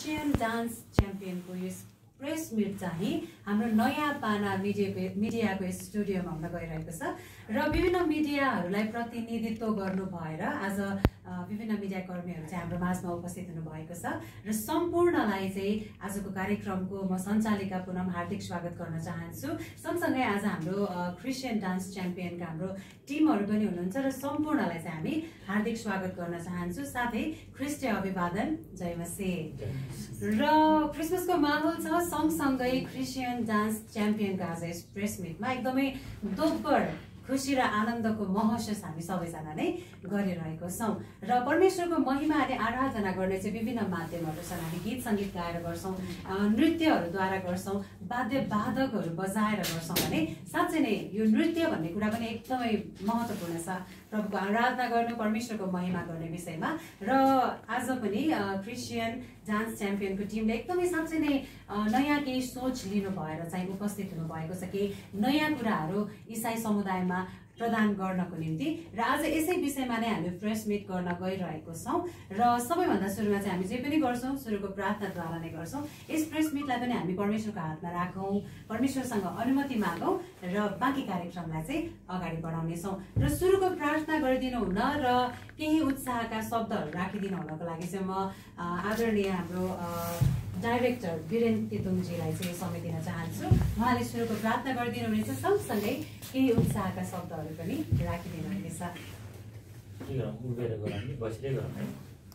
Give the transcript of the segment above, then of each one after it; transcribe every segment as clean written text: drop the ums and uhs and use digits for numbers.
Christian dance च्याम्पियनको यस press meet चाहिँ हाम्रो नयाँ पाना मिडियाको स्टुडियोमा हुन गइरहेको छ र विभिन्न मिडियाहरूलाई प्रतिनिधित्व गर्नु भएर आज विभिन्न मिडिया कर्मीहरू चाहिँ हाम्रो माझमा उपस्थित हुनुभएको छ र सम्पूर्णलाई चाहिँ आजको कार्यक्रमको म सञ्चालिका पुनम हार्दिक स्वागत गर्न चाहन्छु। सँगसँगै आज हाम्रो क्रिस्चियन डान्स च्याम्पियनका हाम्रो टिमहरू पनि हुनुहुन्छ र सम्पूर्णलाई चाहिँ हामी हार्दिक स्वागत गर्न चाहन्छु। साथै ख्रिस्टीय अभिवादन, जय मसीह। र क्रिसमसको माहौल छ, सँगसँगै क्रिस्चियन डान्स च्याम्पियनको आज यस प्रेस मिटमा एकदमै दोब्बर खुसी र आनन्दको महसुस हामी सबैजना नै गरिरहेको छौँ र परमेश्वरको महिमा अनि आराधना गर्ने चाहिँ विभिन्न माध्यमहरू छन्। हामी गीत सङ्गीत गाएर गर्छौँ, नृत्यहरूद्वारा गर्छौँ, वाद्यवादकहरू बजाएर गर्छौँ भने साँच्चै नै यो नृत्य भन्ने कुरा पनि एकदमै महत्त्वपूर्ण छ प्रभुको आराधना गर्नु, परमेश्वरको महिमा गर्ने विषयमा। र आज पनि क्रिस्चियन डान्स च्याम्पियनको टिमले एकदमै साँच्चै नै नयाँ केही सोच लिनु भएर चाहिँ उपस्थित हुनुभएको छ, केही नयाँ कुराहरू इसाई समुदायमा प्रदान गर्नको निम्ति। र आज यसै विषयमा नै हामी प्रेस मिट गर्न गइरहेको छौँ र सबैभन्दा सुरुमा चाहिँ हामी जे पनि गर्छौँ सुरुको प्रार्थनाद्वारा नै गर्छौँ। यस प्रेस मिटलाई पनि हामी परमेश्वरको हातमा राखौँ, परमेश्वरसँग अनुमति मागौँ र बाँकी कार्यक्रमलाई चाहिँ अगाडि बढाउनेछौँ। र सुरुको प्रार्थना गरिदिनु हुन र केही उत्साहका शब्दहरू राखिदिनु हुनको लागि चाहिँ म आदरणीय हाम्रो डाइरेक्टर वीरेन तितुङजीलाई चाहिँ समय दिन चाहन्छु। उहाँले सुरुको प्रार्थना गरिदिनु हुनेछ, सँगसँगै केही उत्साहका शब्दहरू पनि राखिदिनु हुनेछ। उभिएर गरौँ कि बसिरै गरौँ है।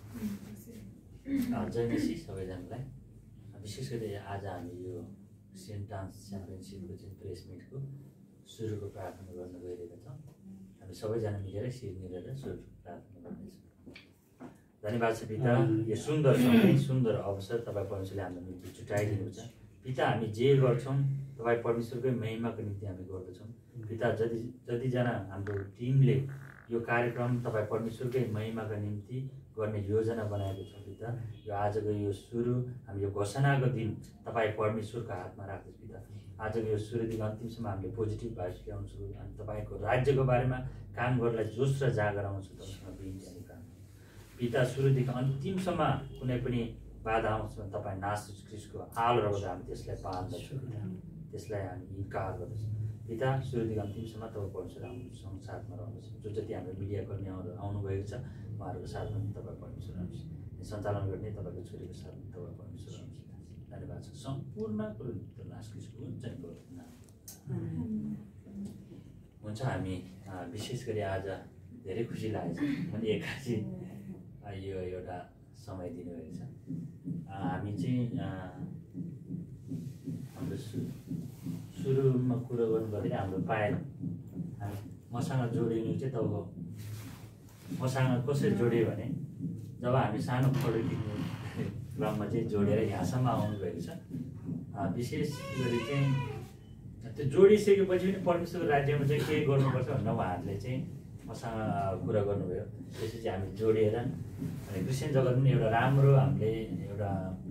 जय मसीह सबैजनालाई। विशेष गरी आज हामी यो क्रिस्चियन डान्स च्याम्पियनसिपको चाहिँ प्रेस मिटको सुरुको प्रार्थना गर्न गइरहेका छौँ। हामी सबैजना मिलेर शिर मिलेर सुरुको प्रार्थना गर्नेछौँ। धन्यवाद छ पिता, यो सुन्दर समय, सुन्दर अवसर तपाईँ परमेश्वरले हाम्रो निम्ति छुट्याइदिनु छ। पिता, हामी जे गर्छौँ तपाईँ परमेश्वरकै महिमाको निम्ति हामी गर्दछौँ। पिता, जतिजना हाम्रो टिमले यो कार्यक्रम तपाईँ परमेश्वरकै महिमाको निम्ति गर्ने योजना बनाएको छ पिता, यो आजको यो सुरु हामी यो घोषणाको दिन तपाईँ परमेश्वरको हातमा राख्दछ पिता। आजको यो सुरुदेखि अन्तिमसम्म हामीले पोजिटिभ भाइब ल्याउँछु अनि तपाईँको राज्यको बारेमा काम गर्नलाई जोस र जागर आउँछु तपाईँसँग बिन्ती अनि काम। पिता, सुरुदेखि अन्तिमसम्म कुनै पनि बाधा आउँछ भने तपाईँ नासु क्रिस्टको आलोबाट हामी त्यसलाई पाल्दछौँ पिता, त्यसलाई हामी इन्कार गर्दछौँ पिता। सुरुदेखि अन्तिमसम्म तपाईँ परमेश्वर हाम्रो साथमा रहनुहोस्। जो जति हाम्रो मिडिया कर्मीहरू आउनुभएको छ उहाँहरूको साथमा तपाईँ परमेश्वर रहनुहोस्। सञ्चालन गर्ने तपाईँको छोरीको साथमा तपाईँ परमेश्वर रहनुहोस्। धन्यवाद छ सम्पूर्ण कुरो नास क्रिस्टको चाहिँ हुन्छ। हामी विशेष गरी आज धेरै खुसी लागेको छ, मैले एक्कासी यो एउटा समय दिनुभएको छ। हामी चाहिँ हाम्रो सुरुमा कुरो गर्नुपर्दाखेरि हाम्रो पायल मसँग जोडिनु चाहिँ तपाईँको मसँग कसरी जोड्यो भने जब हामी सानो फोटो खिच्ने क्रममा चाहिँ जोडेर यहाँसम्म आउनुभएको छ। विशेष गरी चाहिँ त्यो जोडिसकेपछि पनि परमेश्वरको राज्यमा चाहिँ के गर्नुपर्छ भनेर उहाँहरूले चाहिँ मसँग कुरा गर्नुभयो। त्यसपछि हामी जोडिएर अनि क्रिस्चियन जगत पनि एउटा राम्रो हामीले एउटा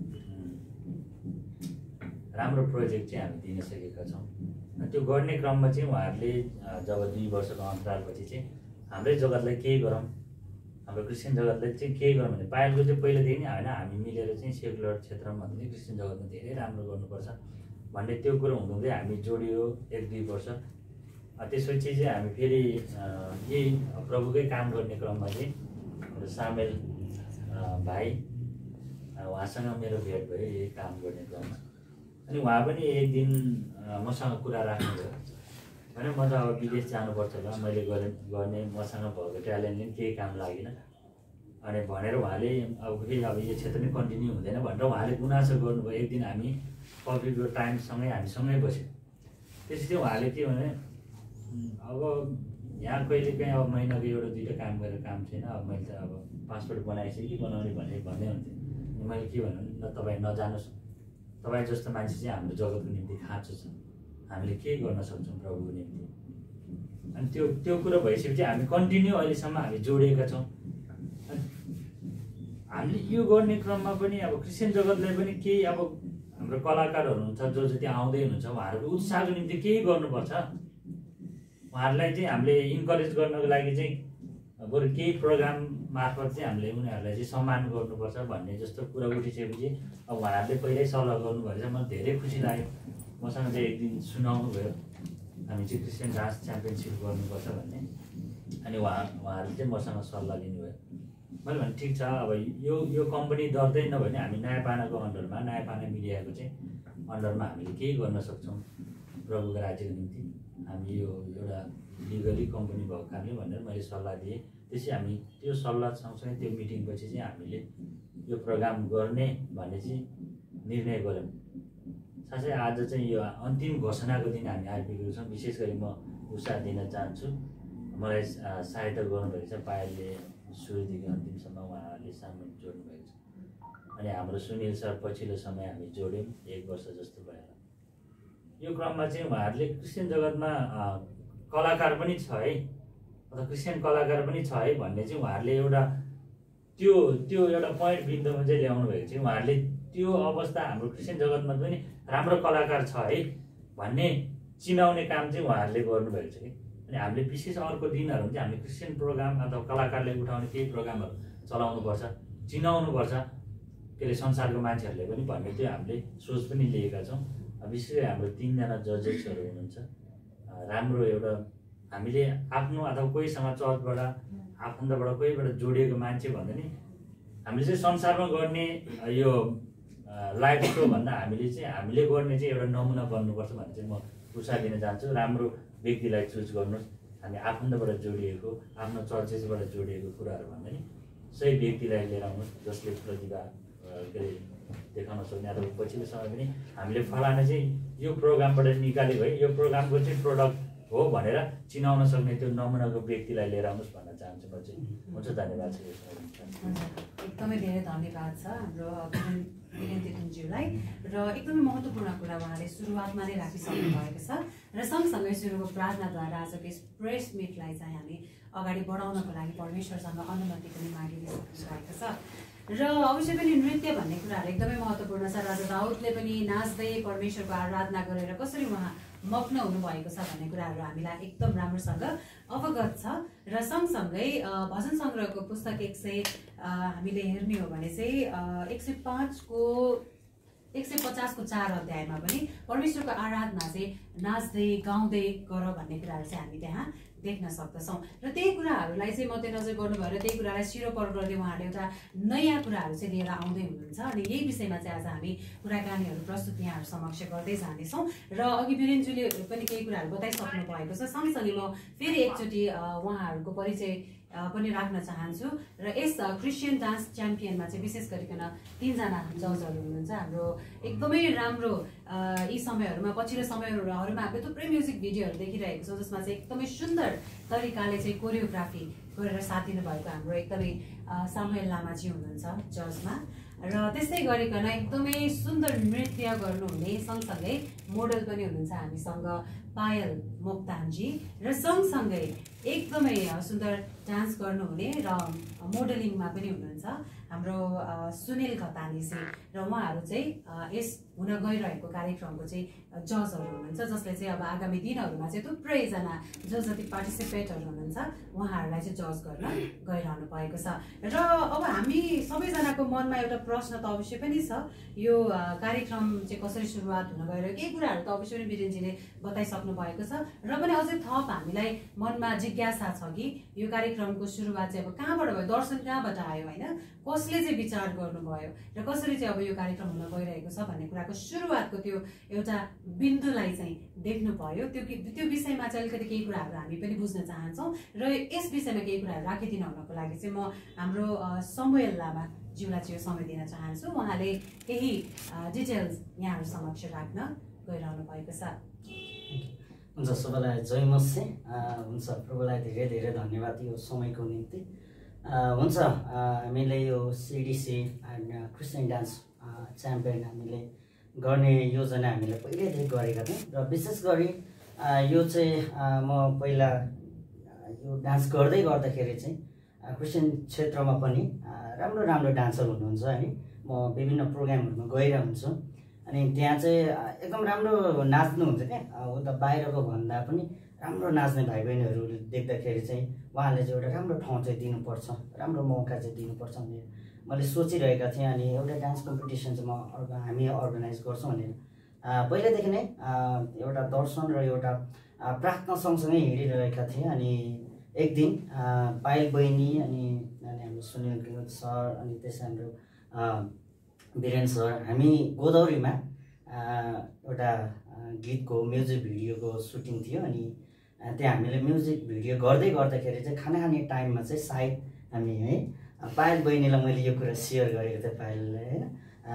राम्रो प्रोजेक्ट चाहिँ हामी दिन सकेका छौँ। त्यो गर्ने क्रममा चाहिँ उहाँहरूले जब 2 वर्षको अन्तरालपछि चाहिँ हाम्रै जगतलाई केही गरौँ, हाम्रो क्रिस्चियन जगतलाई चाहिँ केही गरौँ भने पायलको चाहिँ पहिलादेखि नै होइन हामी मिलेर चाहिँ सेकुलर क्षेत्रमा पनि क्रिस्चियन जगतमा धेरै राम्रो गर्नुपर्छ भन्ने त्यो कुरो हुँदै हामी जोडियो 1-2 वर्ष। त्यसपछि चाहिँ हामी फेरि यही प्रभुकै काम गर्ने क्रममा चाहिँ सामेल भाइ उहाँसँग मेरो भेट भयो यही काम गर्ने क्रममा। अनि उहाँ पनि एक दिन मसँग कुरा राख्नुभयो होइन म त अब विदेश जानुपर्छ होला, मैले गर्ने मसँग भएको ट्यालेन्टले पनि केही काम लागेन अनि भनेर उहाँले अब फेरि अब यो क्षेत्र नै कन्टिन्यू हुँदैन भनेर उहाँले गुनासो गर्नुभयो। एक दिन हामी कफीको टाइमसँगै हामी सँगै बस्यौँ। त्यसपछि उहाँले के भने अब यहाँ कहिले काहीँ अब महिनाको 1-2 काम गरेर काम छैन, अब मैले त अब पासपोर्ट बनाइसकेँ कि बनाउने भन्दै हुन्थेँ। मैले के भन्नु न तपाईँ नजानुहोस्, तपाईँ जस्तो मान्छे चाहिँ हाम्रो जगतको निम्ति खाँचो छ, हामीले के गर्न सक्छौँ प्रभुको निम्ति। अनि त्यो कुरो भइसकेपछि हामी कन्टिन्यू अहिलेसम्म हामी जोडिएका छौँ। हामीले यो गर्ने क्रममा पनि अब क्रिस्चियन जगतलाई पनि केही अब हाम्रो कलाकारहरू हुन्छ जो जति आउँदै हुनुहुन्छ उहाँहरूको उत्साहको निम्ति केही गर्नुपर्छ। उहाँहरूलाई चाहिँ हामीले इन्करेज गर्नको लागि चाहिँ बरु केही प्रोग्राम मार्फत चाहिँ हामीले उनीहरूलाई चाहिँ सम्मान गर्नुपर्छ भन्ने जस्तो कुरा उठिसकेपछि अब उहाँहरूले पहिल्यै सल्लाह गर्नुभएको छ। मलाई धेरै खुसी लाग्यो। मसँग चाहिँ एक दिन सुनाउनु भयो हामी चाहिँ क्रिस्चियन डान्स च्याम्पियनसिप गर्नुपर्छ भन्ने। अनि उहाँहरूले चाहिँ मसँग सल्लाह लिनुभयो। मैले भने ठिक छ, अब यो कम्पनी दर्दैन भने हामी नयाँ पानाको अन्डरमा, नयाँ पाना मिडियाको चाहिँ अन्डरमा हामीले केही गर्न सक्छौँ प्रभुको राज्यको निम्ति। हामी यो एउटा लिगली कम्पनी भएको कारणले भनेर मैले सल्लाह दिएँ। त्यसै हामी त्यो सल्लाह सँगसँगै त्यो मिटिङपछि चाहिँ हामीले यो प्रोग्राम गर्ने भन्ने चाहिँ निर्णय गऱ्यौँ। साथै आज चाहिँ यो अन्तिम घोषणाको दिन हामी आइपुगेको छौँ। विशेष गरी म उत्साह दिन चाहन्छु, मलाई सहायता गर्नुभएको छ पायलले, सुरुदेखि अन्तिमसम्म उहाँहरूले सामान जोड्नु भएको छ। अनि हाम्रो सुनिल सर पछिल्लो समय हामी जोड्यौँ 1 वर्ष जस्तो भयो। यो क्रममा चाहिँ उहाँहरूले क्रिस्चियन जगतमा कलाकार पनि छ है, अथवा क्रिस्चियन कलाकार पनि छ है भन्ने चाहिँ उहाँहरूले एउटा त्यो एउटा पोइन्ट बिन्दुमा चाहिँ ल्याउनु भएको छ। उहाँहरूले त्यो अवस्था हाम्रो क्रिस्चियन जगतमा पनि राम्रो कलाकार छ है भन्ने चिनाउने काम चाहिँ उहाँहरूले गर्नुभएको छ कि। अनि हामीले विशेष अर्को दिनहरू चाहिँ हामीले क्रिस्चियन प्रोग्राम अथवा कलाकारले उठाउने केही प्रोग्रामहरू चलाउनुपर्छ, चिनाउनुपर्छ के अरे संसारको मान्छेहरूले पनि भन्ने त्यो हामीले सोच पनि लिएका छौँ। विशेष गरी हाम्रो 3 जना जजेसहरू हुनुहुन्छ। राम्रो एउटा हामीले आफ्नो अथवा कोहीसँग चर्चबाट आफन्तबाट कोहीबाट जोडिएको मान्छे भन्दा नि हामीले चाहिँ संसारमा गर्ने यो लाइभ सो भन्दा हामीले गर्ने चाहिँ एउटा नमुना बन्नुपर्छ भन्ने चाहिँ म उत्साह दिन चाहन्छु। राम्रो व्यक्तिलाई चुज गर्नुहोस्। हामी आफन्तबाट जोडिएको, आफ्नो चर्चेसबाट जोडिएको कुराहरू भन्दा नि सही व्यक्तिलाई लिएर आउनुहोस् जसले प्रतिभा के अरे देखाउन सक्ने। अथवा पछिल्लो समय पनि हामीले फलाना चाहिँ यो प्रोग्रामबाट निकालेको है, यो प्रोग्रामको चाहिँ प्रोडक्ट हो भनेर चिनाउन सक्ने त्यो नमुनाको व्यक्तिलाई लिएर आउनुहोस् भन्न चाहन्छु म चाहिँ। हुन्छ, धन्यवाद छ। एकदमै धेरै धन्यवाद छ हाम्रो वीरेन्द्रज्यूलाई। र एकदमै महत्त्वपूर्ण कुरा उहाँले सुरुवातमा नै राखिसक्नु भएको छ। र सँगसँगै सुरुको प्रार्थनाद्वारा आजको यस प्रेस मिटलाई चाहिँ हामी अगाडि बढाउनको लागि परमेश्वरसँग अनुमति पनि मागिदिइसक्नु भएको छ। र अवश्य पनि नृत्य भन्ने कुराहरू एकदमै महत्त्वपूर्ण छ। राजा दाउदले पनि नाच्दै परमेश्वरको आराधना गरेर कसरी उहाँ मग्न हुनुभएको छ भन्ने कुराहरू हामीलाई एकदम राम्रोसँग अवगत छ। र सँगसँगै भजन सङ्ग्रहको पुस्तक 100 हामीले हेर्ने हो भने चाहिँ 150 को 4 अध्यायमा पनि परमेश्वरको आराधना चाहिँ नाच्दै गाउँदै गर भन्ने कुराहरू चाहिँ हामी त्यहाँ देख्न सक्दछौँ। र त्यही कुराहरूलाई चाहिँ मध्यनजर गर्नुभयो र त्यही कुरालाई सिरोपर गर्दै उहाँले एउटा नयाँ कुराहरू चाहिँ लिएर आउँदै हुनुहुन्छ। अनि यही विषयमा चाहिँ आज हामी कुराकानीहरू प्रस्तुत यहाँहरू समक्ष गर्दै जानेछौँ। र अघि वीरेन्द्रज्यूले पनि केही कुराहरू बताइसक्नु भएको छ। सँगसँगै म फेरि एकचोटि उहाँहरूको परिचय पनि राख्न चाहन्छु। र यस क्रिस्चियन डान्स च्याम्पियनमा चाहिँ विशेष गरिकन 3 जना जजहरू हुनुहुन्छ। हाम्रो एकदमै राम्रो यी समयहरूमा पछिल्लो समयहरूमा हामीले थुप्रै म्युजिक भिडियोहरू देखिरहेको छौँ जसमा चाहिँ एकदमै सुन्दर तरिकाले चाहिँ कोरियोग्राफी गरेर साथ दिनुभएको हाम्रो एकदमै सामुएल लामाजी हुनुहुन्छ जजमा। र त्यस्तै गरिकन एकदमै सुन्दर नृत्य गर्नुहुने सँगसँगै मोडल पनि हुनुहुन्छ हामीसँग पायल मोक्तानजी। र सँगसँगै एकदमै सुन्दर डान्स गर्नुहुने र मोडलिङमा पनि हुनुहुन्छ हाम्रो सुनिल घतानीजी। र उहाँहरू चाहिँ यस हुन गइरहेको कार्यक्रमको चाहिँ जजहरू हुनुहुन्छ, जसले चाहिँ अब आगामी दिनहरूमा चाहिँ थुप्रैजना जो जति पार्टिसिपेटहरू हुनुहुन्छ उहाँहरूलाई चाहिँ जज गर्न गइरहनु भएको छ। र अब हामी सबैजनाको मनमा एउटा प्रश्न त अवश्य पनि छ, यो कार्यक्रम चाहिँ कसरी सुरुवात हुन गइरहेको, केही कुराहरू त अवश्य पनि वीरेन्द्रजीले बताइसक्नु भएको छ। र पनि अझै थप हामीलाई मनमा जिज्ञासा छ कि यो कार्यक्रमको सुरुवात चाहिँ अब कहाँबाट भयो, दर्शन कहाँबाट आयो होइन, कसले चाहिँ विचार गर्नुभयो र कसरी चाहिँ अब यो कार्यक्रम हुन गइरहेको छ भन्ने कुराको सुरुवातको त्यो एउटा बिन्दुलाई चाहिँ देख्नु भयो। त्यो विषयमा चाहिँ अलिकति केही कुराहरू हामी पनि बुझ्न चाहन्छौँ। र यस विषयमा केही कुराहरू राखिदिनु हुनको लागि चाहिँ म हाम्रो सामुएल लामा ज्यूलाई चाहिँ समय दिन चाहन्छु। उहाँले केही डिटेल्स यहाँहरू समक्ष राख्न गइरहनु भएको छ। हुन्छ, सबैलाई जय मसी। हुन्छ, प्रभुलाई धेरै धेरै धन्यवाद यो समयको निम्ति। हुन्छ, हामीले यो सिडिसी क्रिस्चियन डान्स च्याम्पियन हामीले गर्ने योजना हामीले पहिल्यैदेखि गरेका थियौँ। र विशेष गरी यो चाहिँ म पहिला यो डान्स गर्दाखेरि चाहिँ क्रिस्चियन क्षेत्रमा पनि राम्रो राम्रो डान्सर हुनुहुन्छ है, म विभिन्न प्रोग्रामहरूमा गएर हुन्छु। अनि त्यहाँ चाहिँ एकदम राम्रो नाच्नुहुन्छ क्या, उता बाहिरको भन्दा पनि राम्रो नाच्ने भाइ बहिनीहरू देख्दाखेरि चाहिँ उहाँले चाहिँ एउटा राम्रो ठाउँ चाहिँ दिनुपर्छ, राम्रो मौका चाहिँ दिनुपर्छ भनेर मैले सोचिरहेका थिएँ। अनि एउटा डान्स कम्पिटिसन चाहिँ हामी अर्गनाइज गर्छौँ भनेर पहिल्यैदेखि नै एउटा दर्शन र एउटा प्रार्थना सँगसँगै हिँडिरहेका थिएँ। अनि एक दिन पायल बहिनी अनि हाम्रो सुनिल सर अनि त्यसै हाम्रो वीरेन सर हामी गोदावरीमा एउटा गीतको म्युजिक भिडियोको सुटिङ थियो। अनि त्यहाँ हामीले म्युजिक भिडियो गर्दाखेरि चाहिँ खाना खाने टाइममा चाहिँ सायद हामी है पायल बहिनीलाई मैले यो कुरा सेयर गरेको थिएँ पायललाई होइन,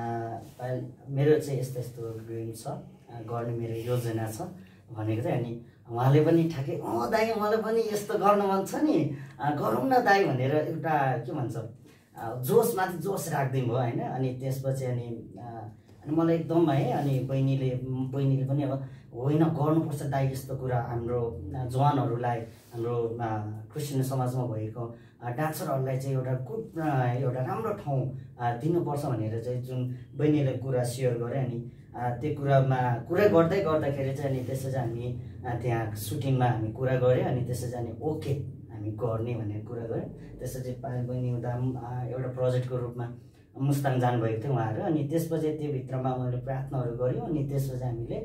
पायल मेरो चाहिँ यस्तो यस्तो ड्रिम छ, गर्ने मेरो योजना छ भनेको थिएँ। अनि उहाँले पनि ठ्याक्कै दाइ मलाई पनि यस्तो गर्न मन छ नि, गरौँ न दाइ भनेर एउटा के भन्छ जोसमाथि जोस राखिदिनु भयो होइन। अनि त्यसपछि अनि मलाई एकदम है अनि बहिनीले पनि अब होइन गर्नुपर्छ दाइ यस्तो कुरा, हाम्रो जवानहरूलाई हाम्रो क्रिस्चियन समाजमा भएको डान्सरहरूलाई चाहिँ एउटा एउटा राम्रो ठाउँ दिनुपर्छ भनेर चाहिँ जुन बहिनीले कुरा सेयर गरे। अनि त्यो कुरा गर्दाखेरि चाहिँ अनि त्यसपछि हामी त्यहाँ सुटिङमा हामी कुरा गऱ्यौँ। अनि त्यसपछि अनि ओके हामी गर्ने भनेर कुरा गऱ्यौँ। त्यसपछि पायल बहिनी उता एउटा प्रोजेक्टको रूपमा मुस्ताङ जानुभएको थियो उहाँहरू। अनि त्यसपछि त्यो भित्रमा मैले प्रार्थनाहरू गऱ्यौँ। अनि त्यसपछि हामीले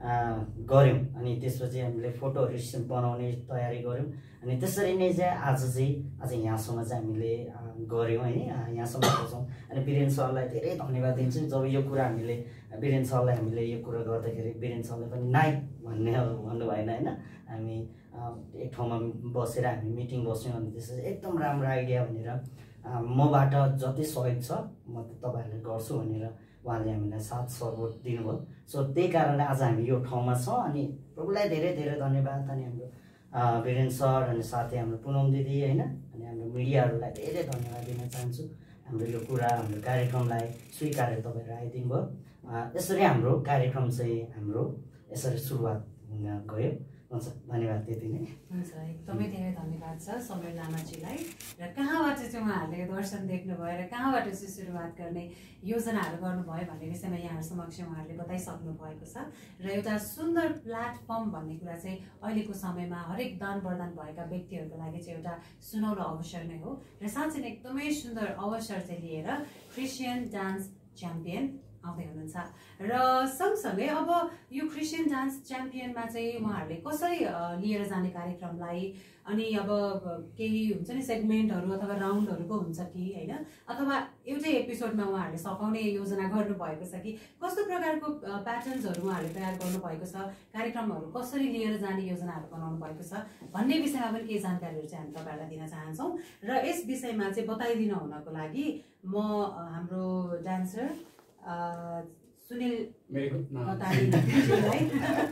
गऱ्यौँ। अनि त्यसपछि हामीले फोटोहरू बनाउने तयारी गऱ्यौँ। अनि त्यसरी नै चाहिँ आज यहाँसम्म चाहिँ हामीले गऱ्यौँ है, यहाँसम्म पुग्छौँ। अनि वीरेन सरलाई धेरै धन्यवाद दिन्छु। जब यो कुरा हामीले वीरेन सरलाई हामीले यो कुरा गर्दाखेरि वीरेन सरले पनि नाइ भन्नु भएन होइन, हामी एक ठाउँमा बसेर हामी मिटिङ बस्यौँ। अनि त्यसपछि एकदम राम्रो आइडिया भनेर मबाट जति सहयोग छ म तपाईँहरूले गर्छु भनेर उहाँले हामीलाई साथ सपोर्ट दिनुभयो। सो त्यही कारणले आज हामी यो ठाउँमा छौँ। अनि प्रभुलाई धेरै धेरै धन्यवाद। अनि हाम्रो वीरेन सर अनि साथै हाम्रो पुनम दिदी होइन, अनि हाम्रो मिडियाहरूलाई धेरै धन्यवाद दिन चाहन्छु। हाम्रो यो कुरा हाम्रो कार्यक्रमलाई स्वीकारेर तपाईँहरू आइदिनु भयो। यसरी हाम्रो कार्यक्रम चाहिँ हाम्रो यसरी सुरुवात हुन गयो। हुन्छ, धन्यवाद त्यति नै। हुन्छ, एकदमै धेरै धन्यवाद छ समीर लामाजीलाई। र कहाँबाट चाहिँ उहाँहरूले दर्शन देख्नुभयो र कहाँबाट चाहिँ सुरुवात गर्ने योजनाहरू गर्नुभयो भन्ने विषयमा यहाँहरू समक्ष उहाँहरूले बताइसक्नु भएको छ। र एउटा सुन्दर प्लेटफर्म भन्ने कुरा चाहिँ अहिलेको समयमा हरेक दान वरदान भएका व्यक्तिहरूको लागि चाहिँ एउटा सुनौलो अवसर नै हो। र साँच्चै नै एकदमै सुन्दर अवसर चाहिँ लिएर क्रिस्चियन डान्स च्याम्पियन आउँदै हुनुहुन्छ। र सँगसँगै अब यो क्रिस्चियन डान्स च्याम्पियनमा चाहिँ उहाँहरूले कसरी लिएर जाने कार्यक्रमलाई, अनि अब केही हुन्छ नि सेगमेन्टहरू अथवा राउन्डहरू पो हुन्छ कि होइन, अथवा एउटै एपिसोडमा उहाँहरूले सघाउने योजना गर्नुभएको छ कि कस्तो प्रकारको प्याटर्न्सहरू उहाँहरूले तयार गर्नुभएको छ, कार्यक्रमहरू कसरी लिएर जाने योजनाहरू बनाउनु भएको छ भन्ने विषयमा पनि केही जानकारीहरू चाहिँ हामी तपाईँहरूलाई दिन चाहन्छौँ। र यस विषयमा चाहिँ बताइदिन हुनको लागि म हाम्रो डान्सर सुनिल घतानीजीलाई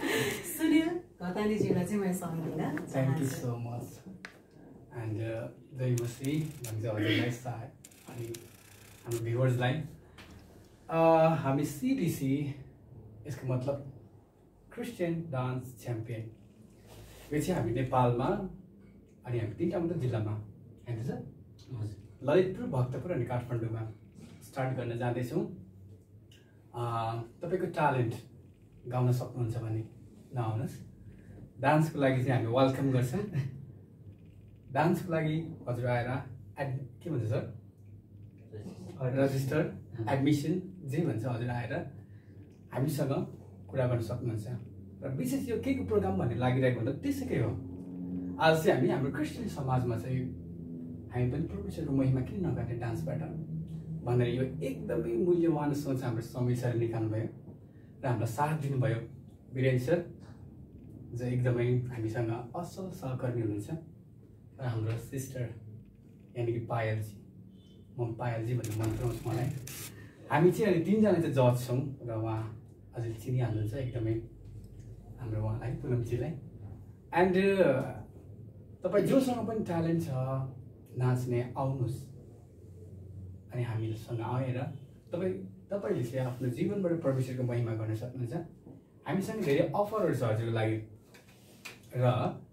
चाहिँ मैले समय दिन चाहन्छु। Thank you so much. And जय मसी भन्छ हजुरलाई अनि हाम्रो भ्युवर्सलाई हामी सिडिसी यसको मतलब क्रिस्चियन डान्स च्याम्पियन यो चाहिँ हामी नेपालमा अनि हामी 3टा मात्र जिल्लामा होइन सर ललितपुर, भक्तपुर अनि काठमाडौँमा स्टार्ट गर्न जाँदैछौँ। तपाईँको ट्यालेन्ट गाउन सक्नुहुन्छ भने नआउनुहोस्। डान्सको लागि चाहिँ हामी वेलकम गर्छौँ। डान्सको लागि हजुर आएर के भन्छ सर रजिस्टर एडमिसन जे भन्छ हजुर आएर हामीसँग कुरा गर्न सक्नुहुन्छ। र विशेष यो के को प्रोग्राम भन्ने लागिरहेको भन्दा त्यसैकै हो। आज चाहिँ हामी हाम्रो क्रिस्चियन समाजमा चाहिँ हामी पनि परमेश्वरको महिमा किन नगर्ने डान्सबाट भनेर यो एकदमै मूल्यवान सोच हाम्रो समय सरले निकाल्नुभयो र हामीलाई साथ दिनुभयो वीरेन सर जो एकदमै हामीसँग असल सहकर्मी हुनुहुन्छ। र हाम्रो सिस्टर यानि कि पायलजी, म पायलजी भन्ने मन पराउँछु मलाई। हामी चाहिँ अहिले 3जना चाहिँ जज छौँ र उहाँ हजुर चिनिहाल्नुहुन्छ एकदमै हाम्रो उहाँलाई पुनमजीलाई। एन्ड तपाईँ जोसँग पनि ट्यालेन्ट छ नाच्ने आउनुहोस् अनि हामीसँग आएर तपाईँले चाहिँ आफ्नो जीवनबाट परमेश्वरको महिमा गर्न सक्नुहुन्छ। हामीसँग धेरै अफरहरू छ हजुरको लागि र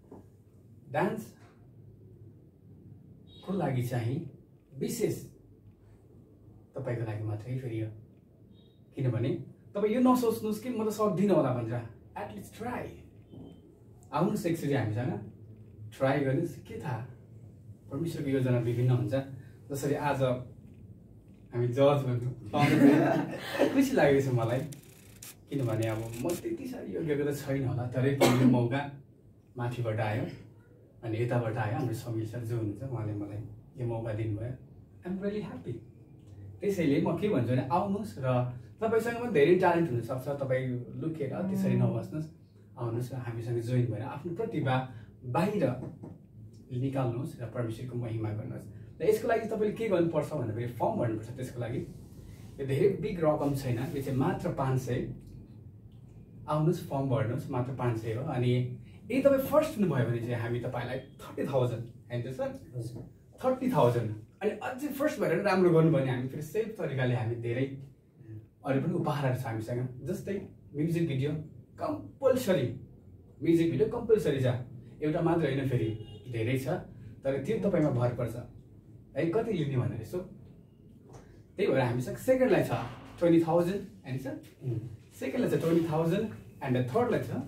डान्सको लागि चाहिँ विशेष तपाईँको लागि मात्रै फेरि हो। किनभने तपाईँ यो नसोच्नुहोस् कि म त सक्दिनँ होला भनेर, एटलिस्ट ट्राई आउनुहोस् एकचोटि हामीसँग ट्राई गर्नुहोस्। के थाहा परमेश्वरको योजना विभिन्न हुन्छ। जसरी आज हामी जज गर्नु खुसी लागेको छ मलाई, किनभने अब म त्यति साह्रो योग्यको त छैन होला, तरै पनि मौका माथिबाट आयो अनि यताबाट आयो। हाम्रो समीर सर जो हुनुहुन्छ उहाँले मलाई यो मौका दिनुभयो। I'm really happy. त्यसैले म के भन्छु भने आउनुहोस् र तपाईँसँग पनि धेरै ट्यालेन्ट हुनसक्छ, तपाईँ लुकेर त्यसरी नबस्नुहोस्, आउनुहोस् र हामीसँग जोइन भएर आफ्नो प्रतिभा बाहिर निकाल्नुहोस् र परमेश्वरको महिमा गर्नुहोस्। र यसको लागि तपाईँले के गर्नुपर्छ भन्दाखेरि फर्म भर्नुपर्छ। त्यसको लागि यो धेरै बिग रकम छैन, यो चाहिँ मात्र 500। आउनुहोस् फर्म भर्नुहोस्, मात्र 500 हो। अनि यदि तपाईँ फर्स्ट हुनुभयो भने चाहिँ हामी तपाईँलाई 30,000 होइन सर 30,000 अनि अझै फर्स्ट भएर राम्रो गर्नुभयो भने हामी फेरि सेफ तरिकाले हामी धेरै अरू पनि उपहारहरू छ हामीसँग। जस्तै music video compulsory, music video compulsory छ, एउटा मात्र होइन फेरि धेरै छ, तर त्यो तपाईँमा भर पर्छ है कति लिने भनेर। सो त्यही भएर हामीसँग सेकेन्डलाई छ 20,000 होइन सर, सेकेन्डलाई छ 20,000 एन्ड थर्डलाई छ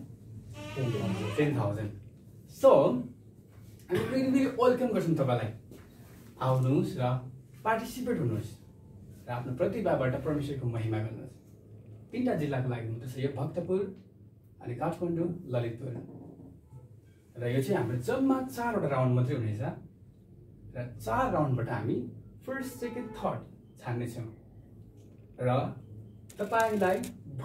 10,000। सो हामी फेरि वेलकम गर्छौँ तपाईँलाई। आउनुहोस् र पार्टिसिपेट हुनुहोस् र आफ्नो प्रतिभाबाट परमेश्वरको महिमा गर्नुहोस्। 3टा जिल्लाको लागि हुँदैछ यो, भक्तपुर अनि काठमाडौँ, ललितपुर। र यो चाहिँ हाम्रो जम्मा 4वटा राउन्ड मात्रै हुनेछ र 4 राउन्डबाट हामी फर्स्ट, सेकेन्ड, थर्ड छान्नेछौँ र तपाईँलाई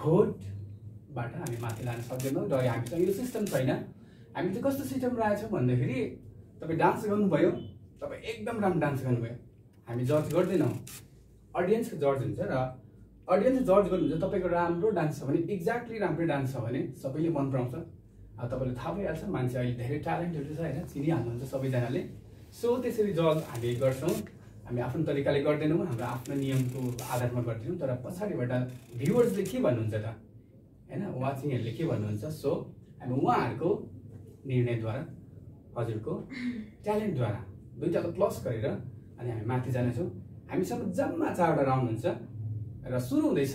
भोटबाट हामी माथि लान सक्दैनौँ। र हामीसँग यो सिस्टम छैन। हामी चाहिँ कस्तो सिस्टम राखेको छौँ भन्दाखेरि तपाईँ डान्स गर्नुभयो, तपाईँ एकदम राम्रो डान्स गर्नुभयो, हामी जज गर्दैनौँ, अडियन्सको जज हुन्छ र अडियन्स जज गर्नुहुन्छ। तपाईँको राम्रो डान्स छ भने, एक्ज्याक्टली राम्रै डान्स छ भने सबैले मन पराउँछ। अब तपाईँलाई थाहा भइहाल्छ, मान्छे अहिले धेरै ट्यालेन्टेड छ होइन, चिनिहाल्नुहुन्छ सबैजनाले। सो त्यसरी जज हामी गर्छौँ। हामी आफ्नो तरिकाले गर्दैनौँ, हाम्रो आफ्नो नियमको आधारमा गर्दैनौँ। तर पछाडिबाट भ्युवर्सले के भन्नुहुन्छ त होइन, वाचिङहरूले के भन्नुहुन्छ, सो हामी उहाँहरूको निर्णयद्वारा, हजुरको ट्यालेन्टद्वारा दुईटाको प्लस गरेर अनि हामी माथि जानेछौँ। हामीसँग जम्मा 4वटा राउन्ड हुन्छ र सुरु हुँदैछ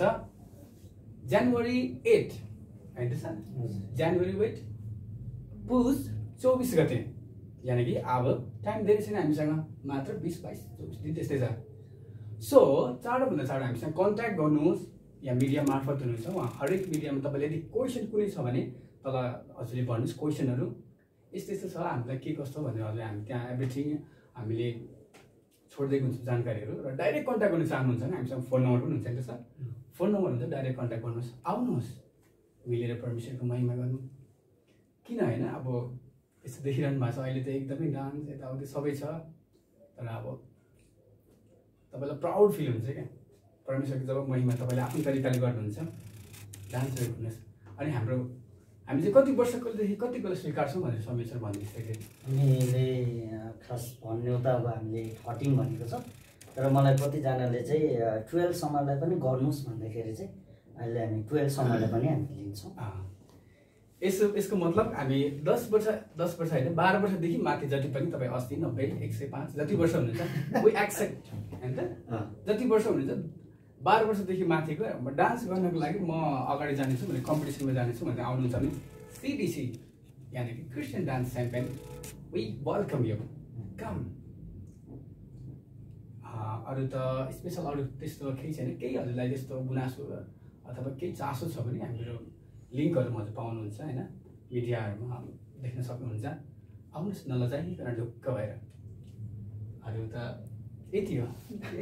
जनवरी 8 होइन सर, जनवरी 8 पुस 24 गते, यानि कि अब टाइम धेरै छैन हामीसँग, मात्र 20, 22, 24 दिन त्यस्तै छ। सो चाँडोभन्दा चाँडो हामीसँग कन्ट्याक्ट गर्नुहोस् या मिडिया मार्फत हुनुहुन्छ उहाँ हरेक मिडियामा। तपाईँले यदि क्वेसन कुनै छ भने तल हजुरले भन्नुहोस् क्वेसनहरू यस्तो यस्तो छ हामीलाई के कस्तो भनेर हजुर हामी त्यहाँ एभ्रिथिङ हामीले छोडिदिएको हुन्छ जानकारीहरू। र डाइरेक्ट कन्ट्याक्ट गर्न चाहनुहुन्छ भने हामीसँग फोन नम्बर पनि हुन्छ नि त सर, फोन नम्बर हुन्छ, डाइरेक्ट कन्ट्याक्ट गर्नुहोस्। आउनुहोस् मिलेर परमेश्वरको महिमा गर्नु। किन होइन, अब यस्तो देखिरहनु भएको छ अहिले त एकदमै डान्स यताउति सबै छ, तर अब तपाईँलाई प्राउड फिल हुन्छ क्या परमेश्वरको जब महिमा तपाईँले आफ्नो तरिकाले गर्नुहुन्छ। डान्सहरू हुनुहोस्। अनि हामी चाहिँ कति वर्षकोदेखि कतिको स्वीकार्छौँ भनेर समीर सर भनिदिइसक्यो। हामीले खास भन्ने त अब हामीले 13 भनेको छ, तर मलाई कतिजनाले चाहिँ 12 सम्मलाई पनि गर्नुहोस् भन्दाखेरि चाहिँ अहिले हामी 12 सम्मलाई पनि हामी लिन्छौँ। यसको मतलब हामी 10 वर्ष होइन 12 वर्षदेखि माथि जति पनि तपाईँ 80, 90, 105 जति वर्ष हुनुहुन्छ वी एक्सेप्ट होइन त। जति वर्ष हुनुहुन्छ 12 वर्षदेखि माथिको डान्स गर्नको लागि म अगाडि जानेछु भने, कम्पिटिसनमा जानेछु भनेर आउनुहुन्छ भने CDC यानि कि Christian dance champion we welcome you, come. अरू त स्पेसल अरू त्यस्तो केही छैन। केही हजुरलाई त्यस्तो गुनासो अथवा केही चासो छ भने हाम्रो लिङ्कहरू हजुर पाउनुहुन्छ होइन, मिडियाहरूमा देख्न सक्नुहुन्छ। आउनुहोस् नलजाइकन ढुक्क भएर। अरू त यति हो।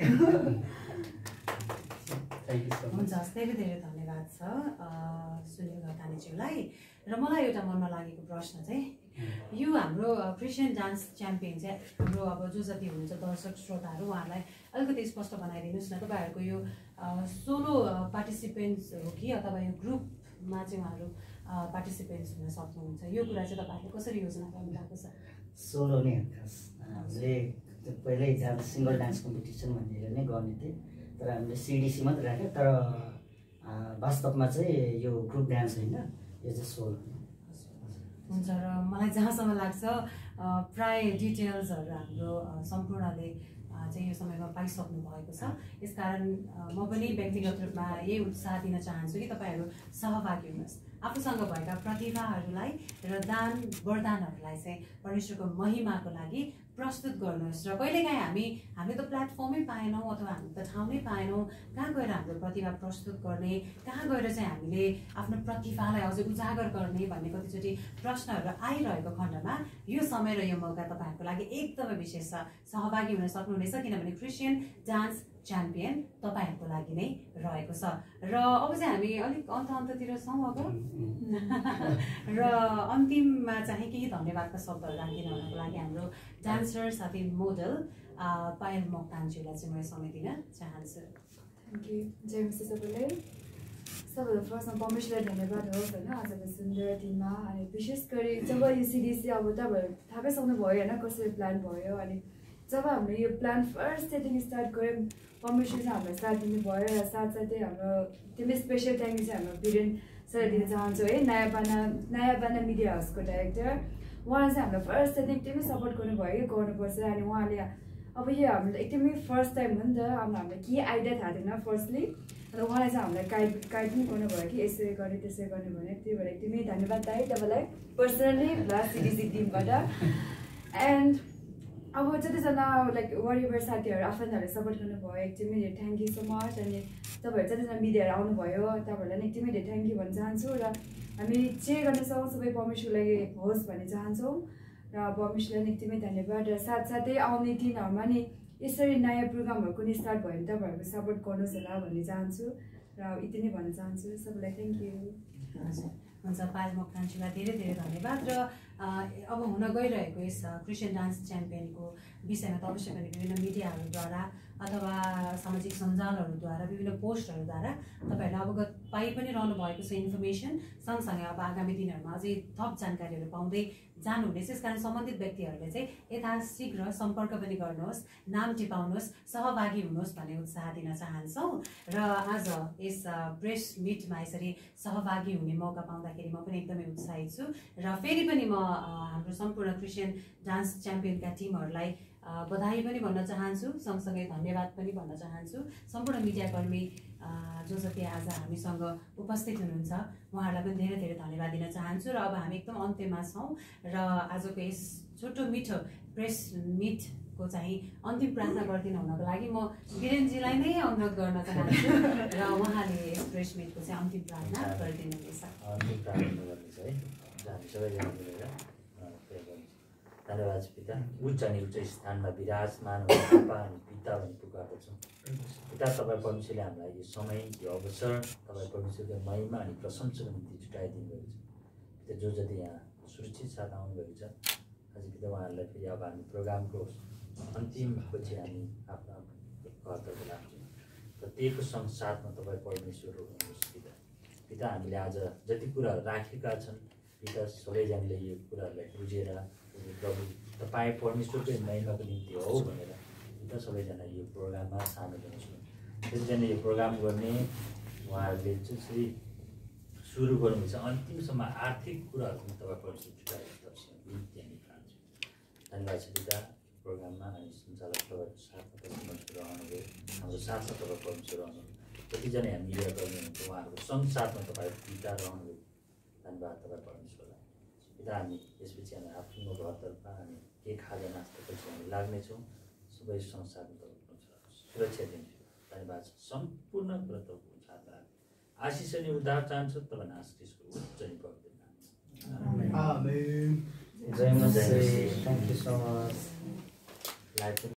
हुन्छ, धेरै धेरै धन्यवाद छ सुनिल घतानीज्यूलाई। र मलाई एउटा मनमा लागेको प्रश्न चाहिँ यो हाम्रो क्रिस्चियन डान्स च्याम्पियन चाहिँ हाम्रो अब जो जति हुनुहुन्छ दर्शक श्रोताहरू उहाँहरूलाई अलिकति स्पष्ट बनाइदिनुहोस् न। तपाईँहरूको यो सोलो पार्टिसिपेन्ट्स हो कि अथवा यो ग्रुपमा चाहिँ उहाँहरू पार्टिसिपेन्ट्स हुन सक्नुहुन्छ, यो कुरा चाहिँ तपाईँहरूले कसरी योजना गर्नु भएको छ? सोलो नै खास हामीले पहिल्यै सिङ्गल डान्स कम्पिटिसन भनेर नै गर्ने थिएँ, तर हामीले CDC मात्रै राख्यो। तर वास्तवमा चाहिँ यो ग्रुप डान्स होइन, यो चाहिँ सोलो। हुन्छ, र मलाई जहाँसम्म लाग्छ प्राय डिटेल्सहरू हाम्रो सम्पूर्णले चाहिँ यो समयमा पाइसक्नु भएको छ। यसकारण म पनि व्यक्तिगत रूपमा यही उत्साह दिन चाहन्छु कि तपाईँहरू सहभागी हुनुहोस्। आफूसँग भएका प्रतिभाहरूलाई र दान वरदानहरूलाई चाहिँ परमेश्वरको महिमाको लागि प्रस्तुत गर्नुहोस्। र कहिलेकाहीँ हामीले त प्लेटफर्मै पाएनौँ अथवा हामी त ठाउँ नै पाएनौँ, कहाँ गएर हाम्रो प्रतिभा प्रस्तुत गर्ने, कहाँ गएर चाहिँ हामीले आफ्नो प्रतिभालाई अझै उजागर गर्ने भन्ने कतिचोटि प्रश्नहरू आइरहेको खण्डमा यो समय र यो मौका तपाईँहरूको लागि एकदमै विशेष छ। सहभागी हुन सक्नुहुनेछ किनभने क्रिस्चियन डान्स च्याम्पियन तपाईँहरूको लागि नै रहेको छ। र अब चाहिँ हामी अलिक अन्ततिर छौँ अब र अन्तिममा चाहिँ केही धन्यवादका शब्दहरू राखिदिनको लागि हाम्रो डान्सर साथै मोडल पायल मोक्तानज्यूलाई चाहिँ म समय दिन चाहन्छु। Thank you. जय मसी सबैलाई। सबैभन्दा फर्स्टमा परमेश्वरलाई धन्यवाद होस् होइन आजको सुन्दर दिनमा। अनि विशेष गरी जब यो सिडिसी अब तपाईँहरू थाहा पाइसक्नु भयो होइन कसरी प्लान भयो। अनि जब हामीले यो प्लान फर्स्टदेखि स्टार्ट गऱ्यौँ परमेश्वर चाहिँ हामीलाई साथ दिनुभयो र साथसाथै हाम्रो एकदमै स्पेसल थ्याङ्क यू चाहिँ हाम्रो वीरेन सर दिन चाहन्छु है, नयाँ बाना मिडिया हाउसको डाइरेक्टर। उहाँले चाहिँ हामीलाई फर्स्टदेखि एकदमै सपोर्ट गर्नुभयो गर्नुपर्छ। अनि उहाँले अब यो हाम्रो एकदमै फर्स्ट टाइम हो नि त, अब हामीलाई के आइडिया थाहा थिएन फर्स्टली, र उहाँले चाहिँ हामीलाई गाइड पनि गर्नुभयो कि यसरी गर्ने त्यसरी गर्ने भने। त्यही भएर एकदमै धन्यवाद दाइ तपाईँलाई पर्सनली प्लस सिडिसी टिमबाट। एन्ड अब जतिजना लाइक वरियर साथीहरू आफन्तहरूले सपोर्ट गर्नुभयो एकदमै धेरै थ्याङ्क यू सो मच। अनि तपाईँहरू जतिजना मिडियाहरू आउनुभयो तपाईँहरूलाई पनि एकदमै धेरै थ्याङ्क यू भन्न चाहन्छु। र हामी जे गर्नेछौँ सबै परमेश्वरलाई होस् भन्ने चाहन्छौँ र परमेश्वरलाई पनि एकदमै धन्यवाद। र साथसाथै आउने दिनहरूमा नि यसरी नयाँ प्रोग्रामहरू कुनै स्टार्ट भयो भने तपाईँहरूको सपोर्ट गर्नुहोस् होला भन्ने चाहन्छु र यति नै भन्न चाहन्छु। सबैलाई थ्याङ्क यू। हुन्छ, पायल मोक्तानज्यूलाई धेरै धेरै धन्यवाद। र अब हुन गइरहेको यस क्रिस्चियन डान्स च्याम्पियनको विषयमा त अवश्य पनि विभिन्न मिडियाहरूद्वारा अथवा सामाजिक सञ्जालहरूद्वारा विभिन्न पोस्टहरूद्वारा तपाईँहरूले अवगत पाइ पनि रहनु भएको छ इन्फर्मेसन। सँगसँगै अब आगामी दिनहरूमा अझै थप जानकारीहरू पाउँदै जानुहुनेछ। यसकारण सम्बन्धित व्यक्तिहरूले चाहिँ यथाशीघ्र सम्पर्क पनि गर्नुहोस्, नाम टिपाउनुहोस्, सहभागी हुनुहोस् भन्ने उत्साह दिन चाहन्छौँ। र आज यस प्रेस मिटमा यसरी सहभागी हुने मौका पाउँदाखेरि म पनि एकदमै उत्साहित छु। र फेरि पनि म हाम्रो सम्पूर्ण क्रिस्चियन डान्स च्याम्पियनका टिमहरूलाई बधाई पनि भन्न चाहन्छु, सँगसँगै धन्यवाद पनि भन्न चाहन्छु। सम्पूर्ण मिडियाकर्मी जो जति आज हामीसँग उपस्थित हुनुहुन्छ उहाँहरूलाई पनि धेरै धेरै धन्यवाद दिन चाहन्छु। र अब हामी एकदम अन्त्यमा छौँ र आजको यस छोटो मिठो प्रेस मिटको चाहिँ अन्तिम प्रार्थना गरिदिनु हुनको लागि म वीरेनजीलाई नै अनुरोध गर्न चाहन्छु र उहाँले यस प्रेस मिटको चाहिँ अन्तिम प्रार्थना गरिदिनु हुनेछ। अन्तिम प्रार्थना गर्नेछ है, हामी सबैजना मिलेर धन्यवाद पिता। उच्च अनि उच्च स्थानमा विराजमान हुने पापा अनि पिता भनी पुकार्दछौँ। पिता तपाईँ परमेश्वरले हामीलाई यो समय यो अवसर तपाईँ परमेश्वरको महिमा अनि प्रशंसाको निम्ति छुट्याइदिनु भएको छ। पिता जो जति यहाँ सुरक्षित साथ आउनुभएको छ अझै पिता उहाँहरूलाई फेरि अब हामी प्रोग्रामको अन्तिमपछि हामी आफ्नो घरतर्फ लाग्छौँ। प्रत्येकको साथमा तपाईँ परमेश्वर हुनुहोस् पिता। पिता हामीले आज जति कुराहरू राखेका छन् पिता सबैजनाले यो कुराहरूलाई बुझेर प्रभु तपाईँ परमेश्वरकै महिमाको निम्ति हो भनेर पिता सबैजना यो प्रोग्राममा सामेल हुनुहोस्। त्यसैजना यो प्रोग्राम गर्ने उहाँहरूले जसरी सुरु गर्नुहुन्छ अन्तिमसम्म आर्थिक कुराहरू पनि तपाईँ परमेश्वर छुट्याएर चाहन्छु। धन्यवाद छ पिता। प्रोग्राममा अनि सञ्चालक तपाईँको साथमा परमेश्वर रहनुभयो, हाम्रो साथमा तपाईँ परमेश्वर रहनुभयो। जतिजना यहाँ मिडिया कर्मी हुनुहुन्छ उहाँहरूको सँगसाथमा तपाईँ पिता रहनुभयो। धन्यवाद तपाईँ परमेश्वरलाई। पिता हामी यसपछि हामी आफ्नो घरतर्फ हामी के खाजा नास्तापछि हामी लाग्नेछौँ। सबै संसारमा तपाईँ सुरक्षा दिन्छु। धन्यवाद छ। सम्पूर्ण कुरा तपाईँको साथमा आशिष अनि उद्धार चाहन्छु तपाईँ आशिषको उच्च अनि पवित्र नाम। जय मसी। Thank you so much.